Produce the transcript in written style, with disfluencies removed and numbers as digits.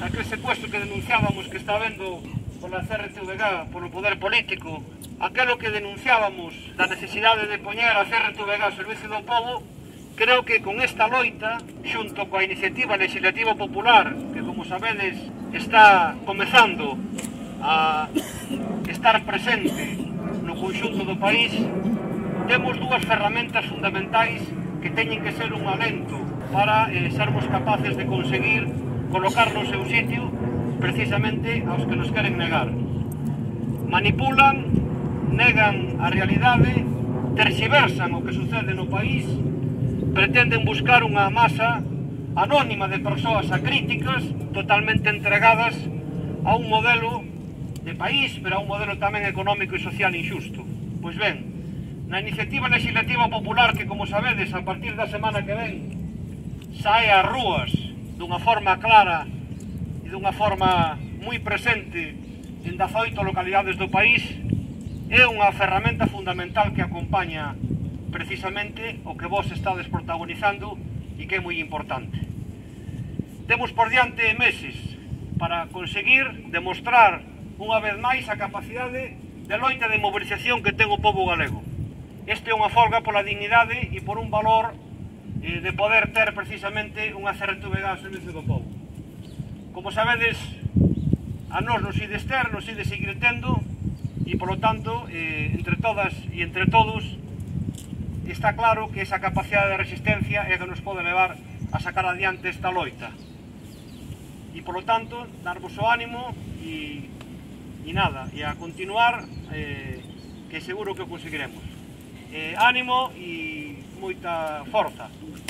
aquel secuestro que denunciábamos que está habendo pola CRTVG, polo poder político, aquelo que denunciábamos da necesidade de poñer a CRTVG ao servicio do povo, creo que con esta loita, xunto coa iniciativa legislativa popular, que como sabedes está comezando a estar presente no conxunto do país, temos dúas ferramentas fundamentais que teñen que ser un alento para sermos capaces de conseguir colocar no seu sitio precisamente aos que nos queren negar. Manipulan, negan a realidade, terxiversan o que sucede no país, pretenden buscar unha masa anónima de persoas acríticas totalmente entregadas a un modelo de país, pero a un modelo tamén económico e social injusto. Pois ben, na iniciativa legislativa popular que, como sabedes, a partir da semana que ven sae ás rúas dunha forma clara e dunha forma moi presente en 18 localidades do país, é unha ferramenta fundamental que acompaña precisamente o que vos estades protagonizando e que é moi importante. Temos por diante meses para conseguir demostrar unha vez máis a capacidade de loita de mobilización que ten o povo galego. Este é unha folga pola dignidade e por un valor de poder ter precisamente unha CRTVG ao servicio do povo. Como sabedes, a nós nos ides ter, nos ides seguir tendo e, polo tanto, entre todas e entre todos, está claro que esa capacidade de resistencia é que nos pode levar a sacar adiante esta loita. E, polo tanto, darvos o ánimo e nada, e a continuar, que seguro que o conseguiremos. Ánimo e moita forza.